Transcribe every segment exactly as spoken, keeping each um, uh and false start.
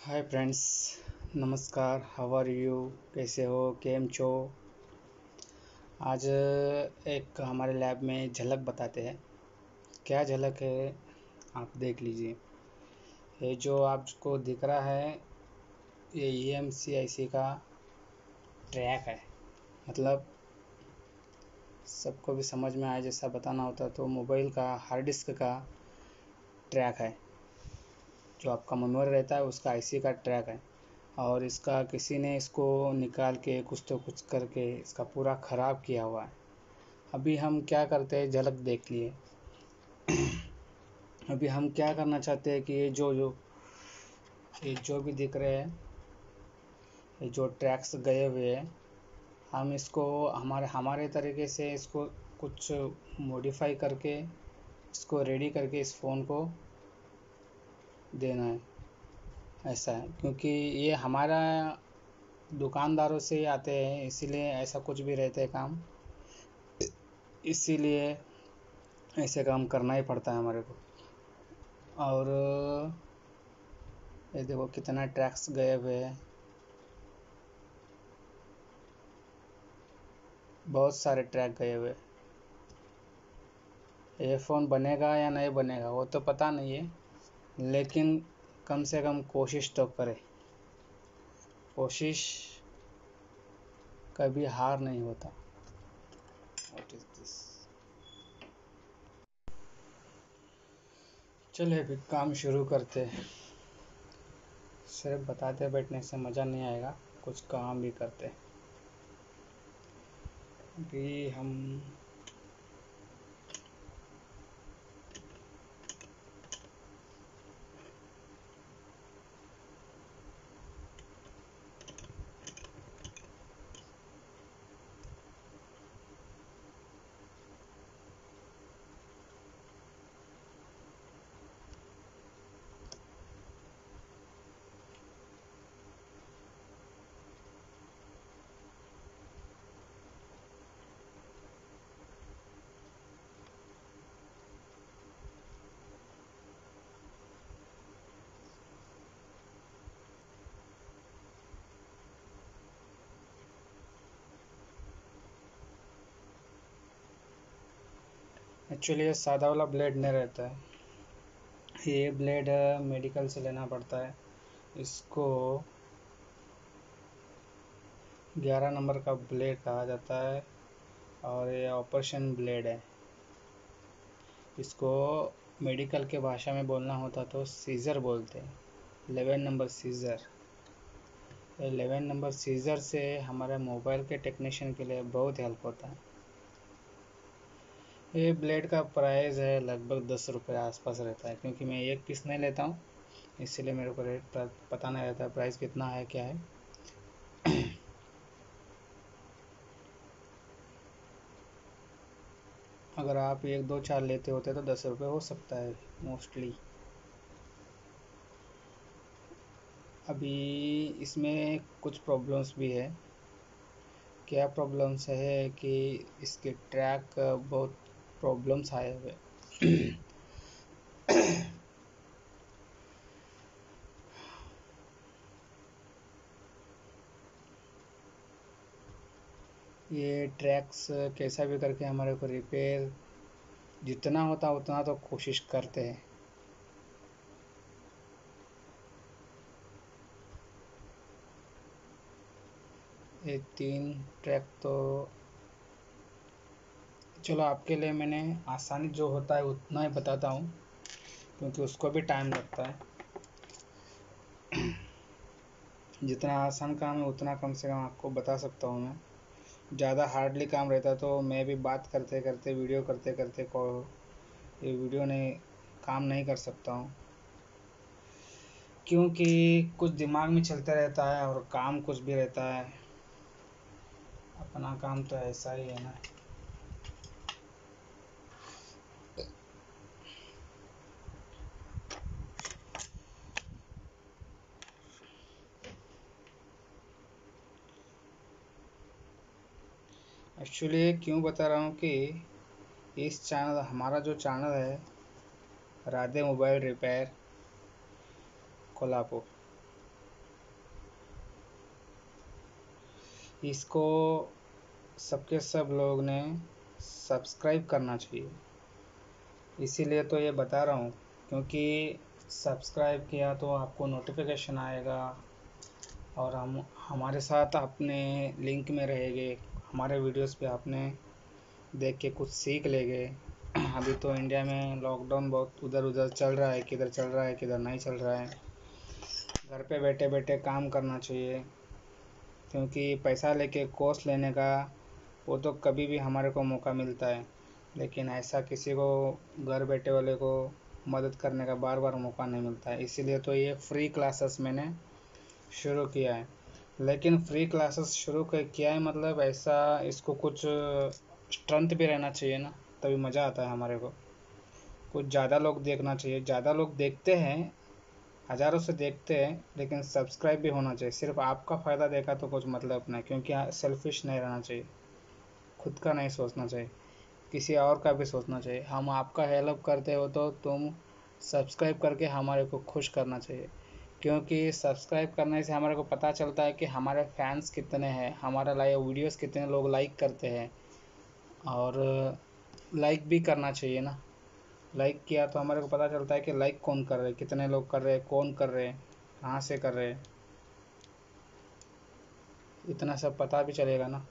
हाय friends, नमस्कार। How are you? कैसे हो? केम छो? आज एक हमारे लैब में झलक बताते हैं। क्या झलक है आप देख लीजिए। ये जो आपको दिख रहा है ये ई एम सी आई सी का ट्रैक है। मतलब सबको भी समझ में आए जैसा बताना होता तो मोबाइल का हार्ड डिस्क का ट्रैक है। जो आपका मेमोरी रहता है उसका आई सी का ट्रैक है। और इसका किसी ने इसको निकाल के कुछ तो कुछ करके इसका पूरा ख़राब किया हुआ है। अभी हम क्या करते हैं, झलक देख लिए। अभी हम क्या करना चाहते हैं कि ये जो जो ये जो भी दिख रहे हैं, ये जो ट्रैक्स गए हुए हैं, हम इसको हमारे हमारे तरीके से इसको कुछ मॉडिफाई करके इसको रेडी करके इस फ़ोन को देना है। ऐसा है क्योंकि ये हमारा दुकानदारों से ही आते हैं, इसीलिए ऐसा कुछ भी रहते हैं काम, इसीलिए ऐसे काम करना ही पड़ता है हमारे को। और ये देखो कितना ट्रैक्स गए हुए हैं, बहुत सारे ट्रैक गए हुए। ये फ़ोन बनेगा या नहीं बनेगा वो तो पता नहीं है, लेकिन कम से कम कोशिश तो करें। कोशिश कभी हार नहीं होता। What is this? चलिए अभी काम शुरू करते हैं। सिर्फ बताते बैठने से मज़ा नहीं आएगा, कुछ काम भी करते हैं। अभी हम एक्चुअली ये सादा वाला ब्लेड नहीं रहता है, ये ब्लेड मेडिकल से लेना पड़ता है। इसको ग्यारह नंबर का ब्लेड कहा जाता है और ये ऑपरेशन ब्लेड है। इसको मेडिकल के भाषा में बोलना होता तो सीज़र बोलते हैं, eleven number scissor. Eleven number scissor से हमारे मोबाइल के टेक्नीशियन के लिए बहुत हेल्प होता है। ये ब्लेड का प्राइस है लगभग दस रुपये आसपास रहता है, क्योंकि मैं एक पीस नहीं लेता हूँ इसलिए मेरे को रेट पता नहीं रहता प्राइस कितना है क्या है। अगर आप एक दो चार लेते होते तो दस रुपये हो सकता है मोस्टली। अभी इसमें कुछ प्रॉब्लम्स भी है। क्या प्रॉब्लम्स है कि इसके ट्रैक बहुत प्रॉब्लम्स आए हुए। ये ट्रैक्स कैसा भी करके हमारे को रिपेयर जितना होता उतना तो कोशिश करते हैं। ये तीन ट्रैक तो चलो आपके लिए मैंने आसानी जो होता है उतना ही बताता हूँ, क्योंकि उसको भी टाइम लगता है। जितना आसान काम है उतना कम से कम आपको बता सकता हूँ मैं। ज़्यादा हार्डली काम रहता तो मैं भी बात करते करते वीडियो करते करते को ये वीडियो नहीं काम नहीं कर सकता हूँ, क्योंकि कुछ दिमाग में चलते रहता है और काम कुछ भी रहता है। अपना काम तो ऐसा ही है ना। एक्चुअली क्यों बता रहा हूँ कि इस चैनल हमारा जो चैनल है राधे मोबाइल रिपेयर कोल्हापुर, इसको सबके सब लोग ने सब्सक्राइब करना चाहिए। इसीलिए तो ये बता रहा हूँ, क्योंकि सब्सक्राइब किया तो आपको नोटिफिकेशन आएगा और हम हमारे साथ अपने लिंक में रहेंगे। हमारे वीडियोस पे आपने देख के कुछ सीख लेंगे। अभी तो इंडिया में लॉकडाउन बहुत उधर उधर चल रहा है, किधर चल रहा है किधर नहीं चल रहा है। घर पे बैठे बैठे काम करना चाहिए, क्योंकि पैसा लेके कोर्स लेने का वो तो कभी भी हमारे को मौका मिलता है, लेकिन ऐसा किसी को घर बैठे वाले को मदद करने का बार बार मौका नहीं मिलता है। इसीलिए तो ये फ्री क्लासेस मैंने शुरू किया है। लेकिन फ्री क्लासेस शुरू किया है मतलब ऐसा इसको कुछ स्ट्रेंथ भी रहना चाहिए ना, तभी मज़ा आता है हमारे को। कुछ ज़्यादा लोग देखना चाहिए, ज़्यादा लोग देखते हैं, हज़ारों से देखते हैं, लेकिन सब्सक्राइब भी होना चाहिए। सिर्फ आपका फ़ायदा देखा तो कुछ मतलब नहीं, क्योंकि सेल्फिश नहीं रहना चाहिए, खुद का नहीं सोचना चाहिए, किसी और का भी सोचना चाहिए। हम आपका हेल्प करते हो तो तुम सब्सक्राइब करके हमारे को खुश करना चाहिए, क्योंकि सब्सक्राइब करने से हमारे को पता चलता है कि हमारे फैंस कितने हैं, हमारा लाइव वीडियोस कितने लोग लाइक करते हैं। और लाइक भी करना चाहिए ना, लाइक किया तो हमारे को पता चलता है कि लाइक कौन कर रहे हैं, कितने लोग कर रहे हैं, कौन कर रहे हैं, कहाँ से कर रहे हैं, इतना सब पता भी चलेगा ना।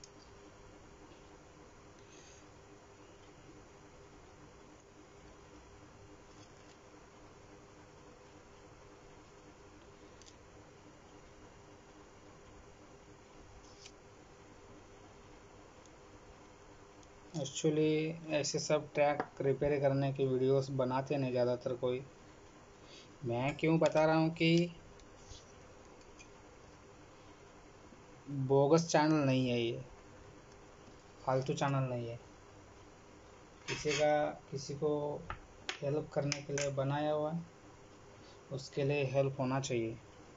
एक्चुअली ऐसे सब ट्रैक रिपेयर करने की वीडियोस बनाते नहीं ज़्यादातर कोई। मैं क्यों बता रहा हूँ कि बोगस चैनल नहीं है ये, फालतू चैनल नहीं है। किसी का किसी को हेल्प करने के लिए बनाया हुआ है, उसके लिए हेल्प होना चाहिए।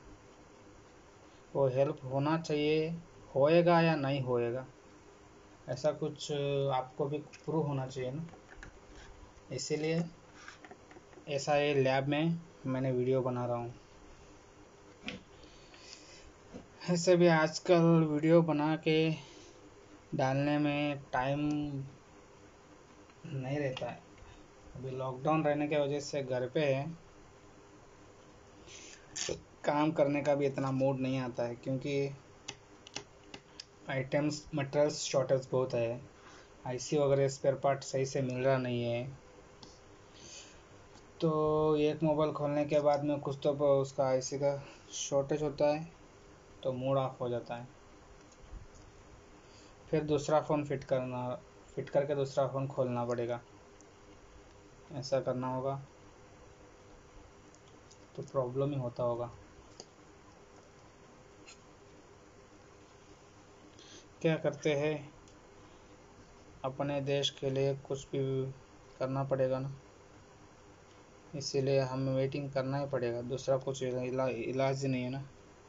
वो हेल्प होना चाहिए, होएगा या नहीं होएगा ऐसा कुछ आपको भी प्रूव होना चाहिए ना। इसीलिए ऐसा ये लैब में मैंने वीडियो बना रहा हूँ। ऐसे भी आजकल वीडियो बना के डालने में टाइम नहीं रहता है। अभी लॉकडाउन रहने की वजह से घर पे है, तो काम करने का भी इतना मूड नहीं आता है, क्योंकि आइटम्स मटेरियल्स शॉर्टेज बहुत है। आईसी वगैरह स्पेयर पार्ट सही से मिल रहा नहीं है, तो एक मोबाइल खोलने के बाद में कुछ तो उसका आईसी का शॉर्टेज होता है, तो मूड ऑफ हो जाता है। फिर दूसरा फ़ोन फिट करना फिट करके दूसरा फ़ोन खोलना पड़ेगा, ऐसा करना होगा, तो प्रॉब्लम ही होता होगा। क्या करते हैं, अपने देश के लिए कुछ भी करना पड़ेगा ना, इसीलिए हमें वेटिंग करना ही पड़ेगा, दूसरा कुछ इला, इलाज नहीं है ना।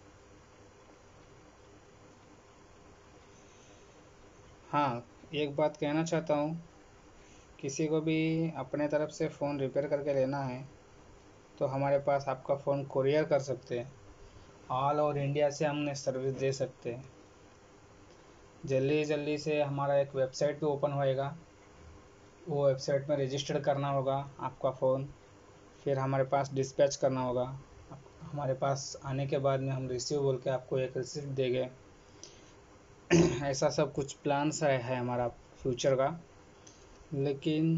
हाँ, एक बात कहना चाहता हूँ, किसी को भी अपने तरफ से फ़ोन रिपेयर करके लेना है तो हमारे पास आपका फ़ोन कुरियर कर सकते हैं। ऑल ओवर इंडिया से हमने सर्विस दे सकते हैं। जल्दी जल्दी से हमारा एक वेबसाइट भी ओपन होएगा, वो वेबसाइट में रजिस्टर करना होगा आपका फ़ोन, फिर हमारे पास डिस्पैच करना होगा। हमारे पास आने के बाद में हम रिसीव बोल के आपको एक रिसिप्ट देंगे। ऐसा सब कुछ प्लान्स है, है हमारा फ्यूचर का। लेकिन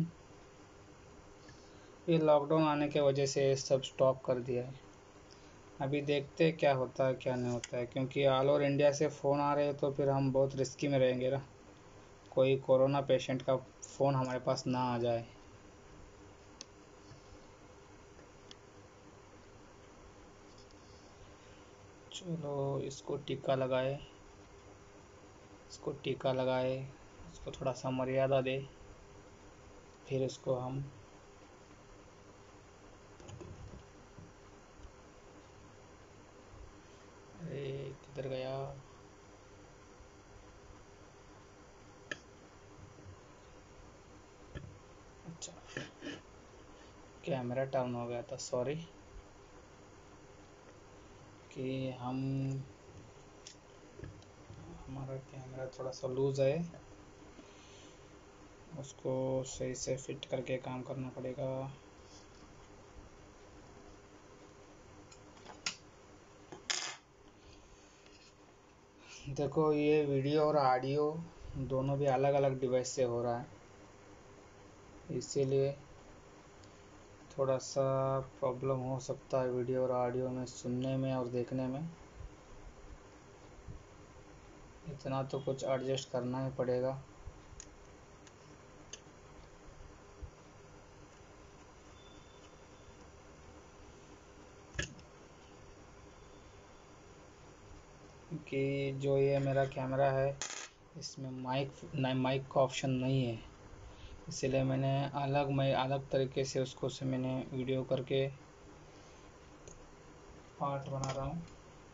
ये लॉकडाउन आने के वजह से सब स्टॉप कर दिया है। अभी देखते क्या होता है क्या नहीं होता है, क्योंकि ऑल ओवर इंडिया से फ़ोन आ रहे हैं, तो फिर हम बहुत रिस्की में रहेंगे ना, कोई कोरोना पेशेंट का फ़ोन हमारे पास ना आ जाए। चलो इसको टीका लगाए, इसको टीका लगाए, इसको थोड़ा सा मर्यादा दे, फिर इसको हम अरे किधर गया, अच्छा कैमरा टाउन हो गया था, सॉरी। कि हम हमारा कैमरा थोड़ा सा लूज है, उसको सही से फिट करके काम करना पड़ेगा। देखो ये वीडियो और ऑडियो दोनों भी अलग अलग डिवाइस से हो रहा है, इसीलिए थोड़ा सा प्रॉब्लम हो सकता है वीडियो और ऑडियो में सुनने में और देखने में। इतना तो कुछ एडजस्ट करना ही पड़ेगा। कि जो ये मेरा कैमरा है इसमें माइक माइक का ऑप्शन नहीं है, इसलिए मैंने अलग मैं अलग तरीके से उसको से मैंने वीडियो करके पार्ट बना रहा हूँ।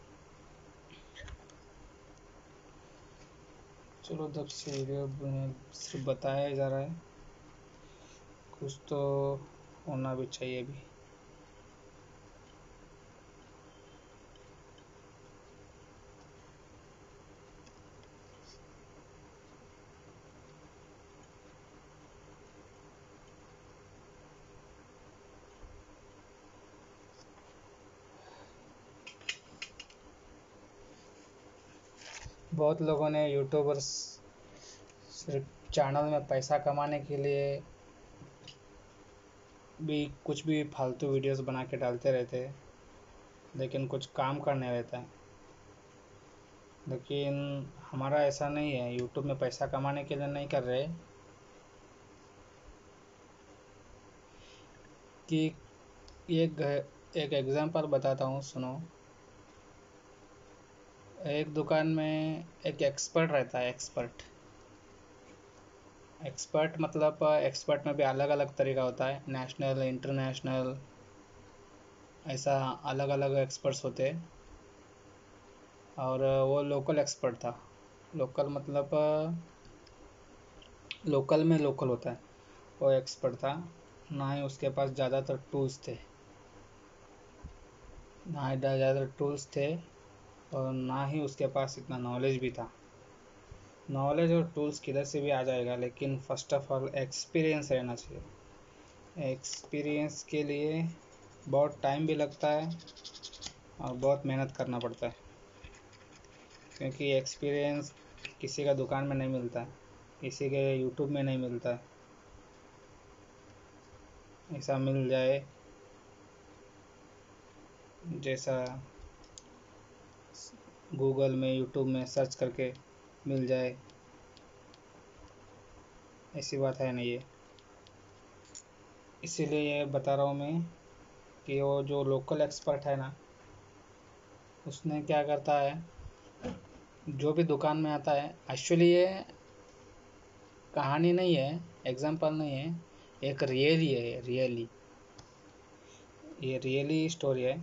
चलो तब से वीडियो सिर्फ बताया जा रहा है, कुछ तो होना भी चाहिए भी। बहुत लोगों ने यूट्यूबर्स सिर्फ चैनल में पैसा कमाने के लिए भी कुछ भी फालतू वीडियोस बना के डालते रहते हैं, लेकिन कुछ काम करने रहता है। लेकिन हमारा ऐसा नहीं है, यूट्यूब में पैसा कमाने के लिए नहीं कर रहे कि एक एक एग्जांपल बताता हूँ, सुनो। एक दुकान में एक एक्सपर्ट रहता है। एक्सपर्ट एक्सपर्ट मतलब एक्सपर्ट में भी अलग अलग तरीका होता है, नेशनल इंटरनेशनल ऐसा अलग अलग एक्सपर्ट्स होते हैं। और वो लोकल एक्सपर्ट था। लोकल मतलब लोकल में लोकल होता है, वो एक्सपर्ट था। ना ही उसके पास ज़्यादातर टूल्स थे ना ही ज़्यादातर टूल्स थे और ना ही उसके पास इतना नॉलेज भी था। नॉलेज और टूल्स किधर से भी आ जाएगा, लेकिन फर्स्ट ऑफ ऑल एक्सपीरियंस रहना चाहिए। एक्सपीरियंस के लिए बहुत टाइम भी लगता है और बहुत मेहनत करना पड़ता है, क्योंकि एक्सपीरियंस किसी का दुकान में नहीं मिलता है, किसी के यूट्यूब में नहीं मिलता है। ऐसा मिल जाए जैसा गूगल में यूट्यूब में सर्च करके मिल जाए, ऐसी बात है नहीं है। इसीलिए ये बता रहा हूँ मैं कि वो जो लोकल एक्सपर्ट है ना, उसने क्या करता है, जो भी दुकान में आता है, एक्चुअली ये कहानी नहीं है, एग्जाम्पल नहीं है, एक रियली है। रियली ये रियली स्टोरी है।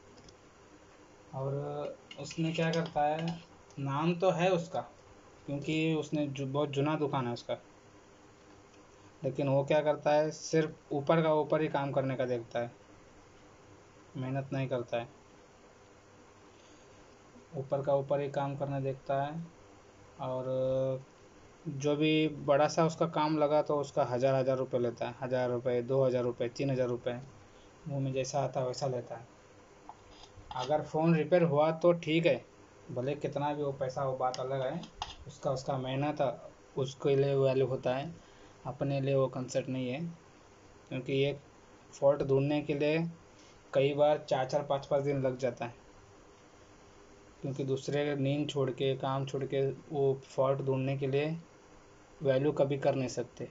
और उसने क्या करता है, नाम तो है उसका, क्योंकि उसने जो बहुत जुना दुकान है उसका, लेकिन वो क्या करता है, सिर्फ ऊपर का ऊपर ही काम करने का देखता है, मेहनत नहीं करता है। ऊपर का ऊपर ही काम करना देखता है। और जो भी बड़ा सा उसका काम लगा तो उसका हज़ार हज़ार रुपये लेता है, हज़ार रुपये, दो हज़ार रुपये, तीन हज़ार रुपये, मुँह में जैसा आता है वैसा लेता है। अगर फ़ोन रिपेयर हुआ तो ठीक है, भले कितना भी वो पैसा, वो बात अलग है, उसका उसका मेहनत उसके लिए वैल्यू होता है, अपने लिए वो कंसेप्ट नहीं है। क्योंकि एक फॉल्ट ढूंढने के लिए कई बार चार चार पाँच पाँच दिन लग जाता है, क्योंकि दूसरे नींद छोड़ के काम छोड़ के वो फॉल्ट ढूंढने के लिए वैल्यू कभी कर नहीं सकते।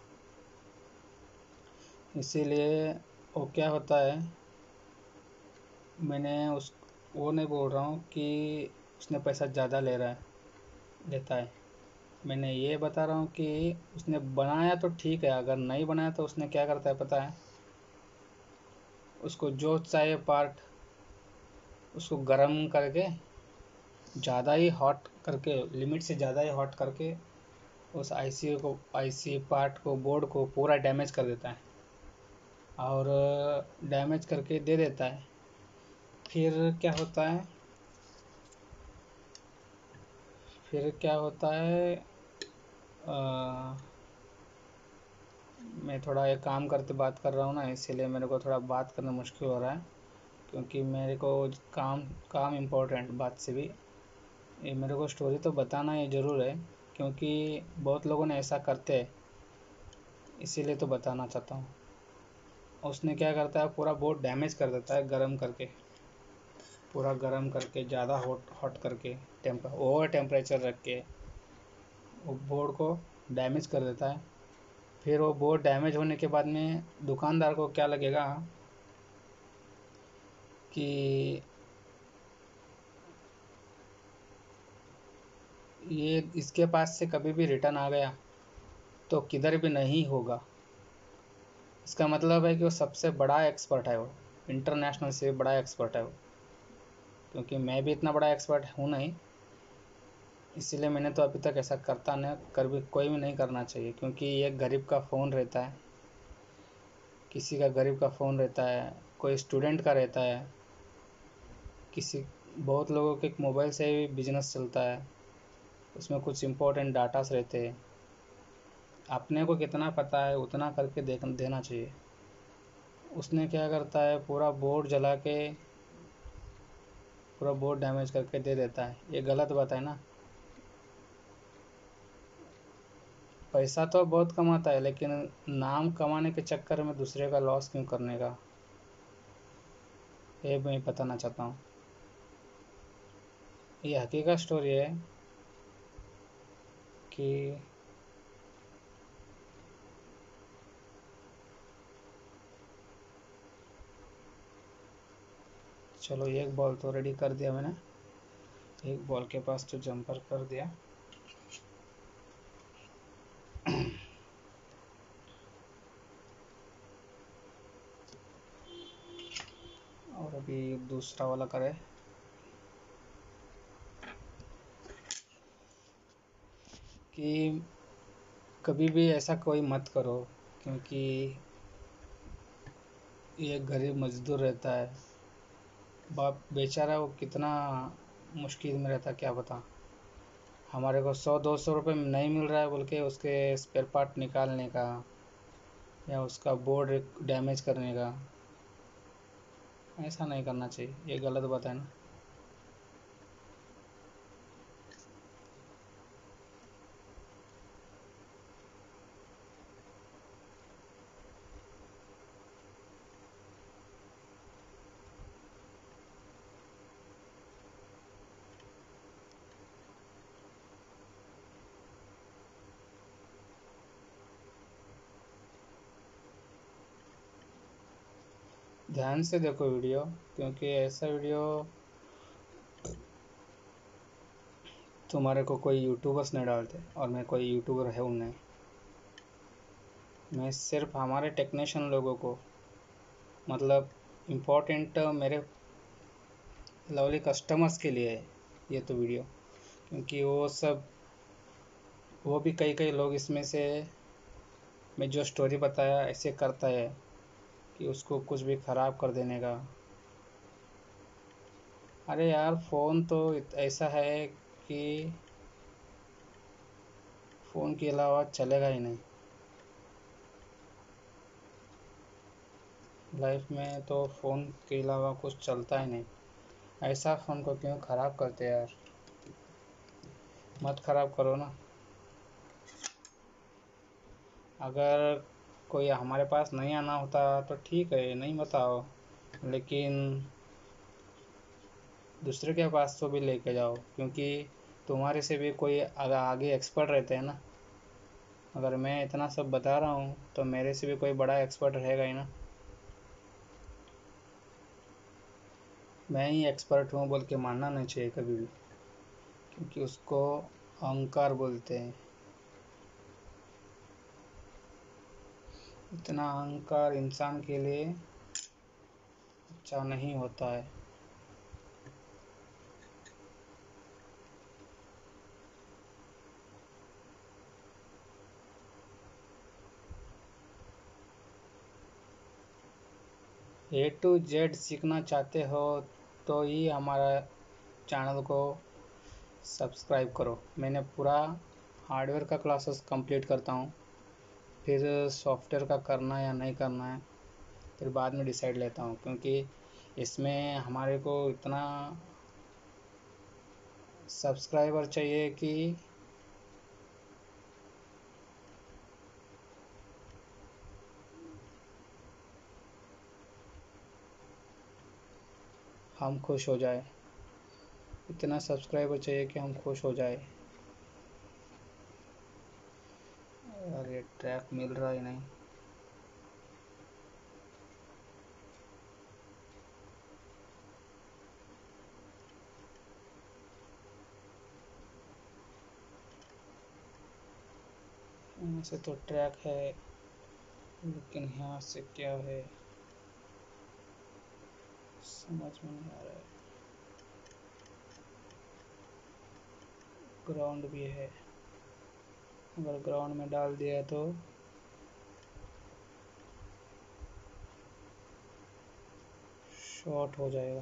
इसीलिए वो क्या होता है, मैंने उस वो नहीं बोल रहा हूँ कि उसने पैसा ज़्यादा ले रहा है लेता है, मैंने ये बता रहा हूँ कि उसने बनाया तो ठीक है, अगर नहीं बनाया तो उसने क्या करता है पता है, उसको जो चाहिए पार्ट उसको गर्म करके ज़्यादा ही हॉट करके, लिमिट से ज़्यादा ही हॉट करके उस आईसी को आईसी पार्ट को बोर्ड को पूरा डैमेज कर देता है और डैमेज करके दे देता है। फिर क्या होता है, फिर क्या होता है, आ, मैं थोड़ा ये काम करते बात कर रहा हूँ ना, इसीलिए मेरे को थोड़ा बात करना मुश्किल हो रहा है, क्योंकि मेरे को काम काम इम्पोर्टेंट बात से भी ये मेरे को स्टोरी तो बताना ये ज़रूर है, क्योंकि बहुत लोगों ने ऐसा करते हैं, इसीलिए तो बताना चाहता हूँ। उसने क्या करता है, पूरा बोर्ड डैमेज कर देता है गर्म करके, पूरा गर्म करके, ज़्यादा हॉट हॉट करके, टेम्पर ओवर टेम्परेचर रख के वो बोर्ड को डैमेज कर देता है। फिर वो बोर्ड डैमेज होने के बाद में दुकानदार को क्या लगेगा कि ये इसके पास से कभी भी रिटर्न आ गया तो किधर भी नहीं होगा। इसका मतलब है कि वो सबसे बड़ा एक्सपर्ट है, वो इंटरनेशनल से बड़ा एक्सपर्ट है वो, क्योंकि मैं भी इतना बड़ा एक्सपर्ट हूँ नहीं, इसीलिए मैंने तो अभी तक ऐसा करता नहीं, कर भी कोई भी नहीं करना चाहिए, क्योंकि ये गरीब का फ़ोन रहता है, किसी का गरीब का फ़ोन रहता है, कोई स्टूडेंट का रहता है, किसी बहुत लोगों के मोबाइल से भी बिजनेस चलता है, उसमें कुछ इम्पोर्टेंट डाटास रहते हैं। अपने को कितना पता है उतना करके देख देना चाहिए। उसने क्या करता है, पूरा बोर्ड जला के पूरा बोर्ड डैमेज करके दे देता है, ये गलत बात है ना। पैसा तो बहुत कमाता है, लेकिन नाम कमाने के चक्कर में दूसरे का लॉस क्यों करने का, ये मैं बताना चाहता हूँ। ये हकीकत स्टोरी है कि चलो एक बॉल तो रेडी कर दिया मैंने, एक बॉल के पास तो जंपर कर दिया। और अभी दूसरा वाला करे। कि कभी भी ऐसा कोई मत करो, क्योंकि ये गरीब मजदूर रहता है, बाप बेचारा वो कितना मुश्किल में रहता, क्या बता। हमारे को सौ दो सौ रुपये में नहीं मिल रहा है बोल के उसके स्पेयर पार्ट निकालने का या उसका बोर्ड डैमेज करने का, ऐसा नहीं करना चाहिए, ये गलत बात है ना। ध्यान से देखो वीडियो, क्योंकि ऐसा वीडियो तुम्हारे को कोई यूट्यूबर्स नहीं डालते, और मैं कोई यूट्यूबर है नहीं। मैं सिर्फ हमारे टेक्नीशियन लोगों को, मतलब इम्पोर्टेंट मेरे लवली कस्टमर्स के लिए है ये तो वीडियो, क्योंकि वो सब वो भी कई कई लोग इसमें से, मैं जो स्टोरी बताया ऐसे करता है कि उसको कुछ भी ख़राब कर देने का। अरे यार फ़ोन तो ऐसा है कि फ़ोन के अलावा चलेगा ही नहीं, लाइफ में तो फ़ोन के अलावा कुछ चलता ही नहीं। ऐसा फ़ोन को क्यों ख़राब करते यार, मत ख़राब करो ना। अगर कोई हमारे पास नहीं आना होता तो ठीक है, नहीं बताओ, लेकिन दूसरे के पास तो भी लेके जाओ, क्योंकि तुम्हारे से भी कोई अगर आगे एक्सपर्ट रहते हैं ना। अगर मैं इतना सब बता रहा हूँ तो मेरे से भी कोई बड़ा एक्सपर्ट रहेगा ही ना। मैं ही एक्सपर्ट हूँ बोल के मानना नहीं चाहिए कभी भी, क्योंकि उसको अहंकार बोलते हैं। इतना अहंकार इंसान के लिए अच्छा नहीं होता है। ए टू जेड सीखना चाहते हो तो ही हमारा चैनल को सब्सक्राइब करो। मैंने पूरा हार्डवेयर का क्लासेस कंप्लीट करता हूँ, फिर सॉफ्टवेयर का करना या नहीं करना है फिर बाद में डिसाइड लेता हूँ, क्योंकि इसमें हमारे को इतना सब्सक्राइबर चाहिए कि हम खुश हो जाए, इतना सब्सक्राइबर चाहिए कि हम खुश हो जाए। अरे ट्रैक मिल रहा ही नहीं। यहाँ से तो ट्रैक है, लेकिन यहाँ से क्या है समझ में नहीं आ रहा है। ग्राउंड भी है, अगर ग्राउंड में डाल दिया तो शॉर्ट हो जाएगा।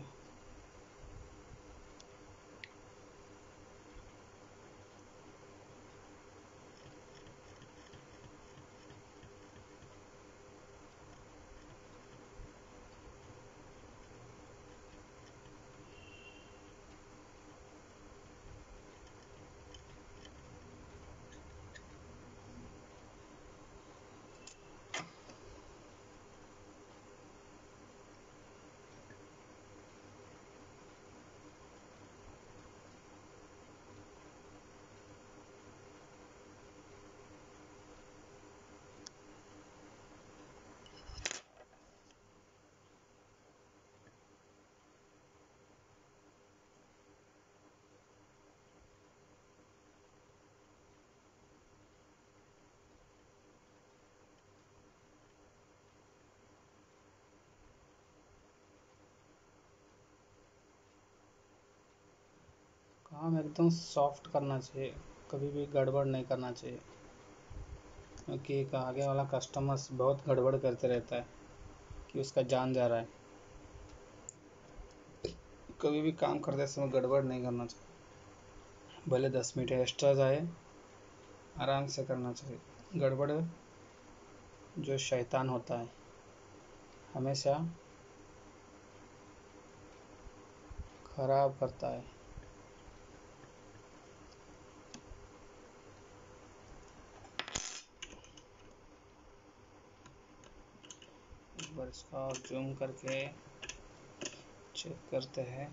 काम एकदम सॉफ्ट करना चाहिए, कभी भी गड़बड़ नहीं करना चाहिए, क्योंकि एक आगे वाला कस्टमर्स बहुत गड़बड़ करते रहता है कि उसका जान जा रहा है। कभी भी काम करते समय गड़बड़ नहीं करना चाहिए, भले दस मिनट एक्स्ट्रा जाए, आराम से करना चाहिए। गड़बड़ जो शैतान होता है हमेशा खराब करता है। एक बार इसका जूम करके चेक करते हैं।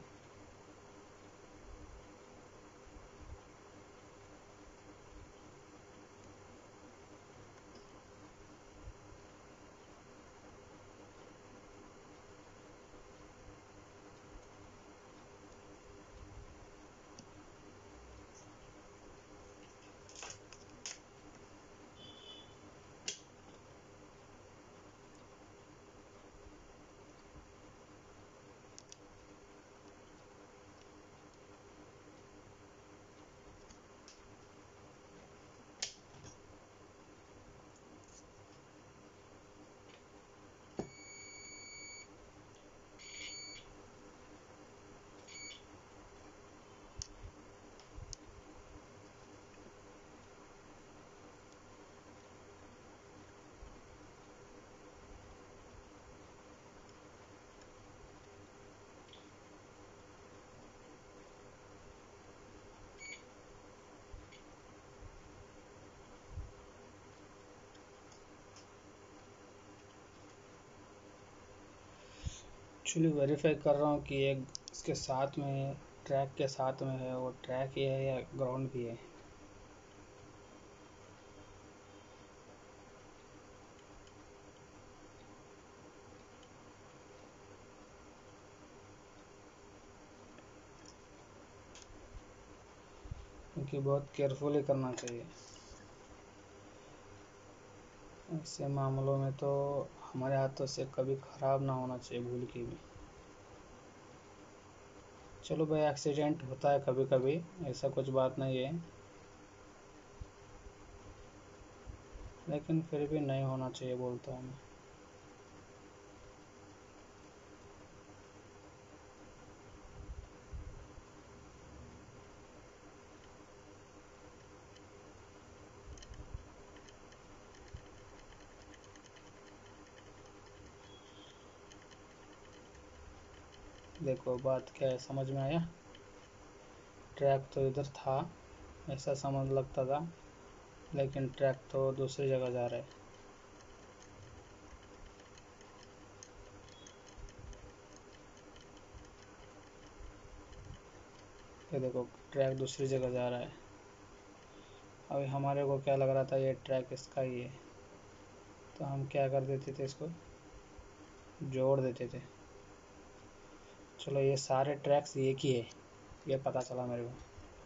एक्चुअली वेरीफाई कर रहा हूँ कि एक इसके साथ में ट्रैक के साथ में है, वो ट्रैक ही है या ग्राउंड भी है। क्योंकि बहुत केयरफुली करना चाहिए, ऐसे मामलों में तो हमारे हाथों से कभी ख़राब ना होना चाहिए भूल के भी। चलो भाई, एक्सीडेंट होता है कभी कभी, ऐसा कुछ बात नहीं है, लेकिन फिर भी नहीं होना चाहिए बोलता हूँ मैं। देखो बात क्या है, समझ में आया? ट्रैक तो इधर था ऐसा समझ लगता था, लेकिन ट्रैक तो दूसरी जगह जा रहा है। ये देखो ट्रैक दूसरी जगह जा रहा है। अभी हमारे को क्या लग रहा था ये ट्रैक इसका ही है, तो हम क्या कर देते थे, इसको जोड़ देते थे। चलो ये सारे ट्रैक्स एक ही है, ये पता चला मेरे को।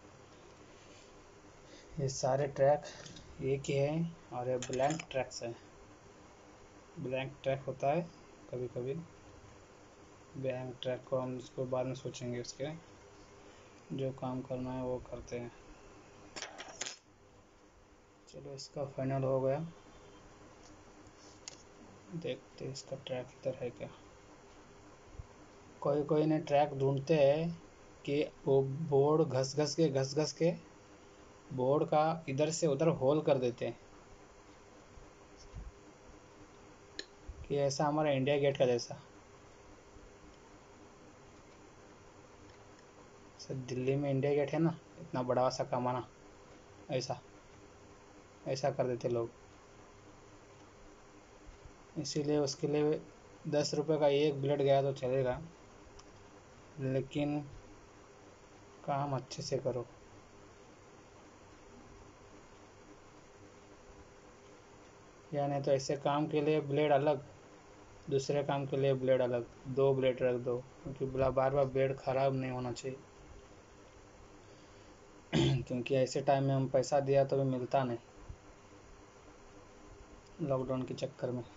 ये सारे ट्रैक एक ही है और ये ब्लैंक ट्रैक्स है। ब्लैंक ट्रैक होता है कभी कभी, ब्लैंक ट्रैक को हम इसको बाद में सोचेंगे, उसके जो काम करना है वो करते हैं। चलो इसका फाइनल हो गया, देखते इसका ट्रैक इधर है क्या। कोई कोई ने ट्रैक ढूंढते हैं कि वो बोर्ड घस घस के घस घस के बोर्ड का इधर से उधर होल कर देते हैं, कि ऐसा हमारा इंडिया गेट का जैसा। सर दिल्ली में इंडिया गेट है ना, इतना बड़ा सा कमाना, ऐसा ऐसा कर देते लोग। इसीलिए उसके लिए दस रुपए का एक ब्लेड गया तो चलेगा, लेकिन काम अच्छे से करो। या नहीं तो ऐसे काम के लिए ब्लेड अलग, दूसरे काम के लिए ब्लेड अलग, दो ब्लेड रख दो, क्योंकि बार बार ब्लेड ख़राब नहीं होना चाहिए। क्योंकि ऐसे टाइम में हम पैसा दिया तो भी मिलता नहीं, लॉकडाउन के चक्कर में।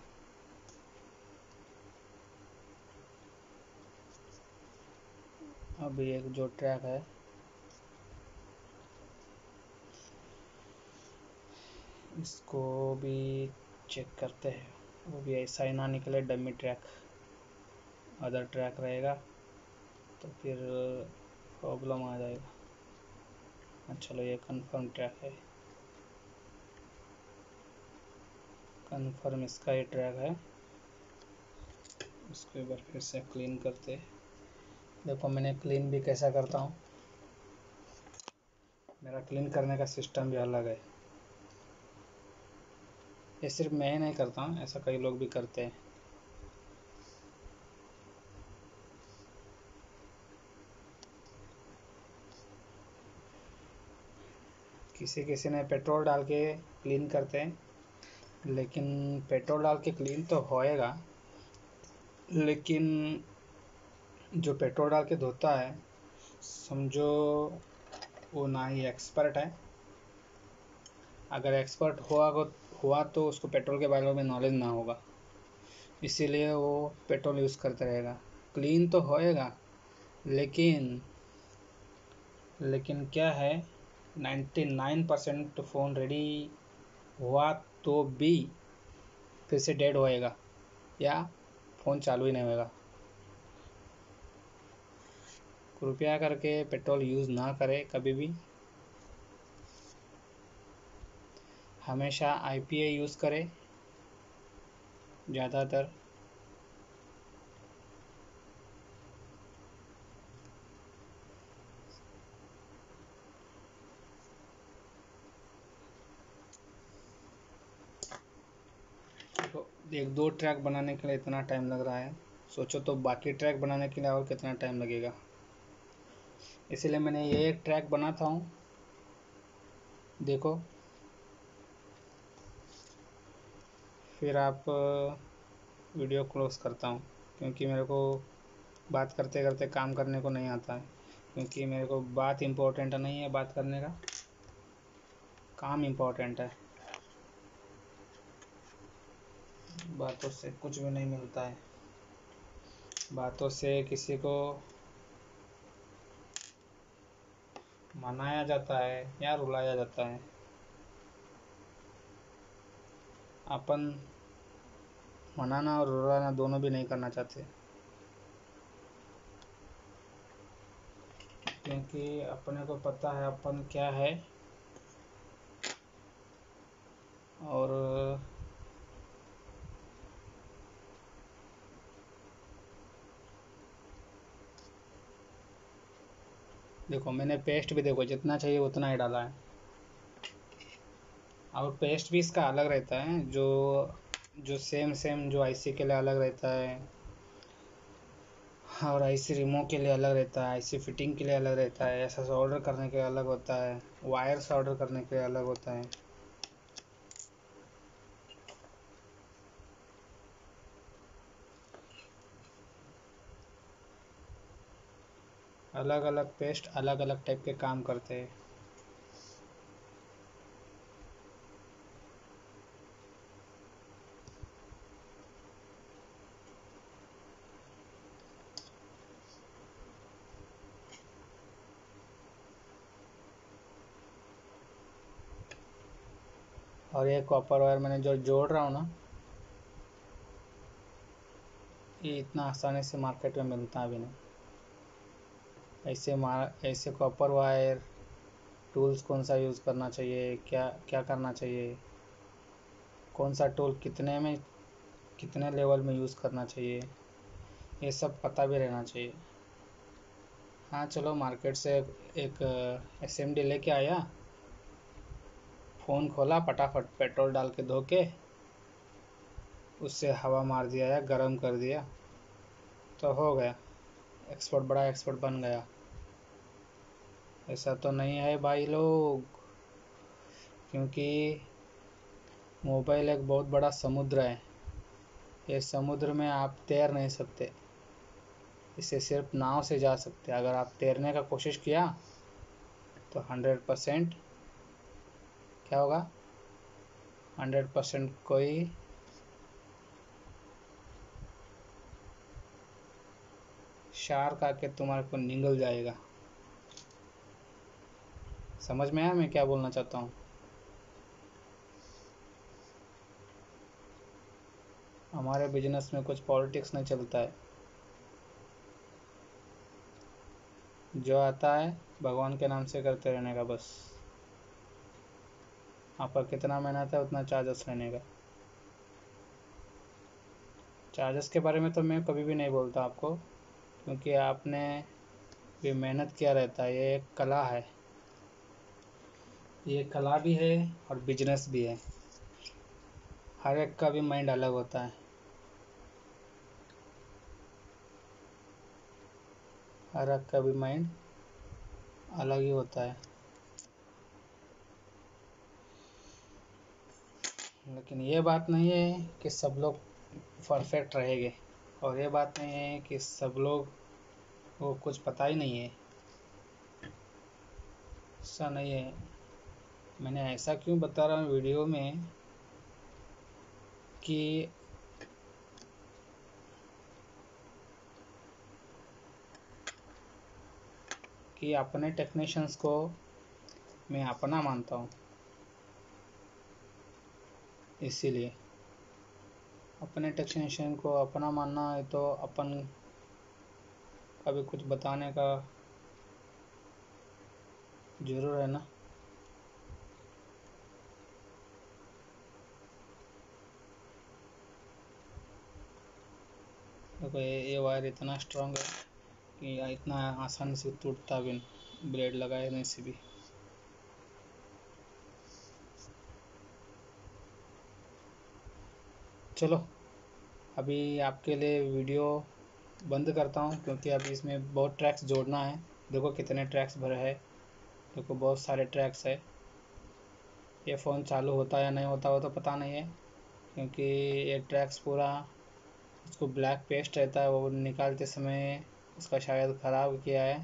अभी एक जो ट्रैक है इसको भी चेक करते हैं, वो भी ऐसा ही ना निकले डमी ट्रैक, अदर ट्रैक रहेगा तो फिर प्रॉब्लम आ जाएगा। चलो ये कंफर्म ट्रैक है, कंफर्म इसका ही ट्रैक है। इसको एक बार फिर से क्लीन करते हैं। देखो मैंने क्लीन भी कैसा करता हूँ, मेरा क्लीन करने का सिस्टम भी अलग है। ये सिर्फ मैं ही नहीं करता हूँ, ऐसा कई लोग भी करते हैं। किसी किसी ने पेट्रोल डाल के क्लीन करते हैं, लेकिन पेट्रोल डाल के क्लीन तो होएगा, लेकिन जो पेट्रोल डाल के धोता है समझो वो ना ही एक्सपर्ट है। अगर एक्सपर्ट हुआ हुआ तो उसको पेट्रोल के बारे में नॉलेज ना होगा, इसीलिए वो पेट्रोल यूज़ करते रहेगा। क्लीन तो होएगा, लेकिन लेकिन क्या है, ninety nine percent phone ready हुआ तो भी फिर से डेड होएगा या फ़ोन चालू ही नहीं होएगा। कृपया करके पेट्रोल यूज़ ना करें कभी भी, हमेशा आई पी ए यूज़ करें ज़्यादातर। तो एक दो ट्रैक बनाने के लिए इतना टाइम लग रहा है, सोचो तो बाकी ट्रैक बनाने के लिए और कितना टाइम लगेगा। इसीलिए मैंने ये एक ट्रैक बनाता हूँ, देखो फिर आप वीडियो क्लोज करता हूँ, क्योंकि मेरे को बात करते करते काम करने को नहीं आता है। क्योंकि मेरे को बात इम्पोर्टेंट नहीं है, बात करने का काम इम्पोर्टेंट है। बातों से कुछ भी नहीं मिलता है, बातों से किसी को मनाया जाता है या रुलाया जाता है। अपन मनाना और रुलाना दोनों भी नहीं करना चाहते, क्योंकि अपने को पता है अपन क्या है, और देखो मैंने पेस्ट भी देखो जितना चाहिए उतना ही डाला है, और पेस्ट भी इसका अलग रहता है, जो जो सेम सेम जो आईसी के लिए अलग रहता है, और आईसी रिमूव के लिए अलग रहता है, आईसी फिटिंग के लिए अलग रहता है, ऐसा ऑर्डर करने के लिए अलग होता है, वायर्स ऑर्डर करने के लिए अलग होता है। अलग अलग पेस्ट अलग अलग टाइप के काम करते हैं। और ये कॉपर वायर मैंने जो जोड़ रहा हूँ ना, ये इतना आसानी से मार्केट में मिलता भी नहीं। ऐसे मार ऐसे कॉपर वायर टूल्स कौन सा यूज़ करना चाहिए, क्या क्या करना चाहिए, कौन सा टूल कितने में कितने लेवल में यूज़ करना चाहिए, ये सब पता भी रहना चाहिए। हाँ चलो, मार्केट से एक एस एम डी लेके आया, फ़ोन खोला, फटाफट पेट्रोल डाल के धो के उससे हवा मार दिया या गर्म कर दिया तो हो गया, एक्सपर्ट बड़ा एक्सपर्ट बन गया। ऐसा तो नहीं है भाई लोग, क्योंकि मोबाइल एक बहुत बड़ा समुद्र है। ये समुद्र में आप तैर नहीं सकते, इसे सिर्फ नाव से जा सकते। अगर आप तैरने का कोशिश किया तो हंड्रेड परसेंट क्या होगा, हंड्रेड परसेंट कोई शार्क आके तुम्हारे को निगल जाएगा। समझ में आया मैं क्या बोलना चाहता हूँ? हमारे बिजनेस में कुछ पॉलिटिक्स नहीं चलता है, जो आता है भगवान के नाम से करते रहने का बस। आपका कितना मेहनत है उतना चार्जेस लेने का। चार्जेस के बारे में तो मैं कभी भी नहीं बोलता आपको, क्योंकि आपने भी मेहनत किया रहता है। ये एक कला है, ये कला भी है और बिजनेस भी है। हर एक का भी माइंड अलग होता है, हर एक का भी माइंड अलग ही होता है। लेकिन ये बात नहीं है कि सब लोग परफेक्ट रहेंगे, और ये बात नहीं है कि सब लोग को कुछ पता ही नहीं है, ऐसा नहीं है। मैंने ऐसा क्यों बता रहा हूँ वीडियो में कि कि अपने टेक्नीशियंस को मैं अपना मानता हूँ, इसीलिए अपने टेक्नीशियन को अपना मानना है तो अपन कभी कुछ बताने का जरूर है ना। देखो ये ये वायर इतना स्ट्रांग है कि इतना आसानी से टूटता भी नहीं, ब्लेड लगाने से भी। चलो अभी आपके लिए वीडियो बंद करता हूँ, क्योंकि अभी इसमें बहुत ट्रैक्स जोड़ना है। देखो कितने ट्रैक्स भरे हैं, देखो बहुत सारे ट्रैक्स है। ये फ़ोन चालू होता या नहीं होता वो तो पता नहीं है, क्योंकि ये ट्रैक्स पूरा इसको ब्लैक पेस्ट रहता है, वो निकालते समय उसका शायद ख़राब किया है।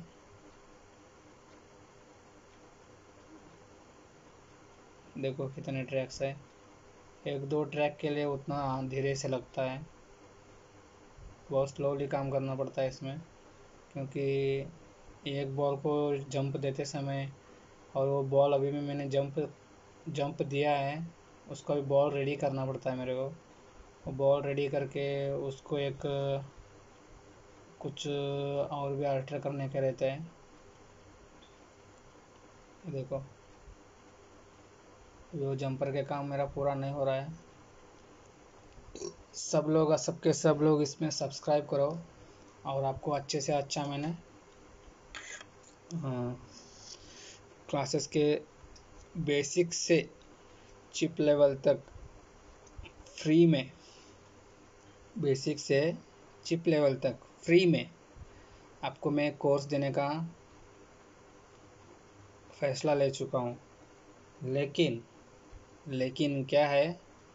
देखो कितने ट्रैक्स है, एक दो ट्रैक के लिए उतना धीरे से लगता है, बहुत स्लोली काम करना पड़ता है इसमें, क्योंकि एक बॉल को जंप देते समय, और वो बॉल अभी भी मैंने जंप जंप दिया है, उसको भी बॉल रेडी करना पड़ता है मेरे को। वो बॉल रेडी करके उसको एक कुछ और भी अल्टर करने के रहते हैं। देखो वो जंपर के काम मेरा पूरा नहीं हो रहा है। सब लोग सबके सब लोग इसमें सब्सक्राइब करो, और आपको अच्छे से अच्छा मैंने क्लासेस के बेसिक से चिप लेवल तक फ्री में, बेसिक से चिप लेवल तक फ्री में आपको मैं कोर्स देने का फैसला ले चुका हूँ। लेकिन लेकिन क्या है,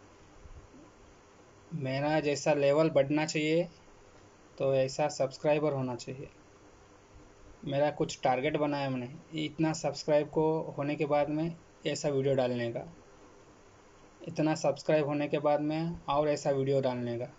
मेरा जैसा लेवल बढ़ना चाहिए तो ऐसा सब्सक्राइबर होना चाहिए। मेरा कुछ टारगेट बनाया मैंने, इतना सब्सक्राइब को होने के बाद में ऐसा वीडियो डालने का, इतना सब्सक्राइब होने के बाद में और ऐसा वीडियो डालने का,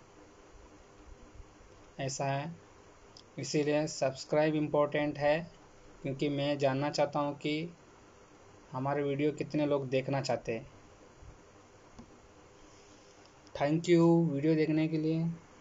ऐसा है। इसीलिए सब्सक्राइब इम्पोर्टेंट है, क्योंकि मैं जानना चाहता हूँ कि हमारे वीडियो कितने लोग देखना चाहते हैं। थैंक यू वीडियो देखने के लिए।